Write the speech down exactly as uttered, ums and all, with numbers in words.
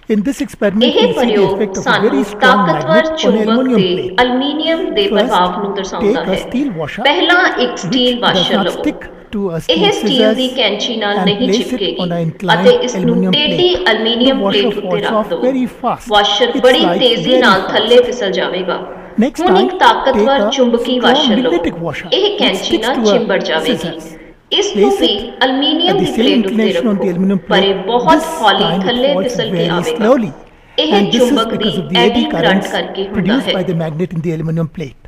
In this experiment, ਇਹ we see the ਪ੍ਰਯੋਗ effect of a ਸਾਨੂੰ very strong ਤਾਕਤਵਰ magnet on ਚੁੰਬਕ aluminum ਤੇ plate. ਅਲਮੀਨੀਅਮ ਦੇ First, ਪ੍ਰਭਾਵ ਨੂੰ ਦਰਸਾਉਂਦਾ take a ਹੈ। steel washer ਪਹਿਲਾਂ ਇੱਕ steel which does washer not ਲਵੋ। stick to a ਇਹ steel ਸਟੀਲ ਦੀ scissors ਕੈਂਚੀ ਨਾਲ and ਨਹੀਂ place it ਚਿਪਕੇਗੀ on an ਅਤੇ inclined ਇਸ ਨੂੰ aluminum ਟੇਢੀ plate. Aluminium The washer plate ਉੱਤੇ falls ਰੱਖ off ਦਿਓ। very fast. ਵਾਸ਼ਰ It ਬੜੀ slides ਤੇਜ਼ੀ very ਨਾਲ fast. ਥੱਲੇ ਫਿਸਲ ਜਾਵੇਗਾ। Next ਹੁਣ time, ਇੱਕ ਤਾਕਤਵਰ take a ਚੁੰਬਕੀ strong ਵਾਸ਼ਰ ਲਵੋ। magnetic washer ਇਹ which ਕੈਂਚੀ sticks ਨਾਲ to a ਚਿੰਬੜ ਜਾਵੇਗੀ। scissors. ਇਸ ਨੂੰ Place ਵੀ it ਅਲਮੀਨੀਅਮ at the ਦੀ same ਪਲੇਟ ਉੱਤੇ inclination on the ਰੱਖੋ, aluminum ਪਰ ਇਹ plate. ਬਹੁਤ This ਹੌਲੀ time it ਥੱਲੇ falls ਫਿਸਲ ਕੇ very ਆਵੇਗਾ। slowly, ਇਹ and this is ਚੁੰਬਕ ਦੀ because of the eddy eddy current currents ਕਰਕੇ ਹੁੰਦਾ produced ਹੈ। by the magnet in the aluminum plate.